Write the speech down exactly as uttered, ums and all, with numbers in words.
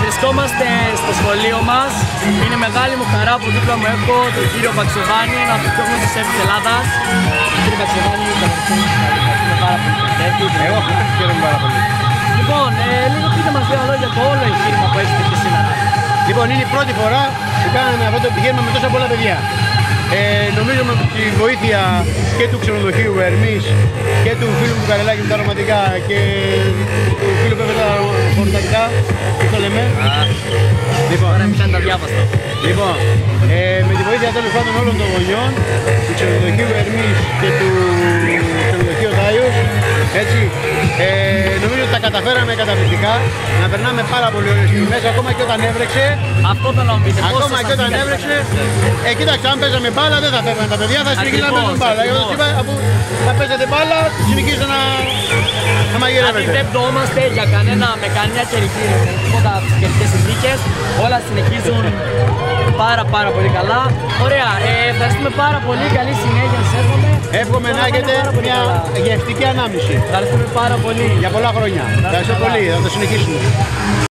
βρισκόμαστε στο σχολείο μας. Είναι μεγάλη μου χαρά που δίπλα μου έχω τον κύριο Μπαξεβάνη, ένα από τους πιο γνωστούς σεφ της Ελλάδας. Κύριε Μπαξεβάνη, ευχαριστούμε πάρα πολύ. Εγώ χαίρομαι πάρα πολύ. Λοιπόν, ε, λίγο πείτε μας δύο λόγια για το όλο εγχείρημα που έχετε και σήμερα. Λοιπόν, είναι η πρώτη φορά που κάναμε αυτό το επιχείρημα με τόσα πολλά παιδιά. Ε, νομίζω με τη βοήθεια και του ξενοδοχείου Ερμής και του φίλου μου Καρελάκη με τα αρωματικά και του φίλου που έφερε τα χορτακτικά, τι το λέμε. Λοιπόν, τώρα εμείς τα διάβαστα. Λοιπόν, ε, με τη βοήθεια τέλος πάντων όλων των γονιών, του ξενοδοχείου Ερμής και του ξενοδοχείου Δάιος, έτσι, ε, νομίζω ότι τα καταφέραμε καταπληκτικά, να περνάμε πάρα πολύ ωραίες στιγμές, ακόμα και όταν έβρεξε. Αυτό θέλω να πείτε. Ακόμα και όταν έβρεξε, ε, κοίταξε, αν παίζαμε μπάλα δεν θα φεύγαν τα παιδιά, θα συνεχίσουν να παίζουν μπάλα. Εγώ τους είπα, αφού θα παίζετε μπάλα, συνεχίζουν να, να μαγειρεύετε. Δηλαδή δεν πτωόμαστε για κανένα, με κανένα καιρική, τίποτα καιρικές συνθήκες, όλα συνεχίζουν πάρα πάρα πολύ καλά. Ωραία, ε, ευχαριστούμε πάρα πολύ, καλή συνέχεια σας εύχομαι. Εύχομαι να έχετε μια γευστική ανάμνηση. Ευχαριστούμε πάρα πολύ. Για πολλά χρόνια. Ευχαριστώ πολύ, θα το συνεχίσουμε.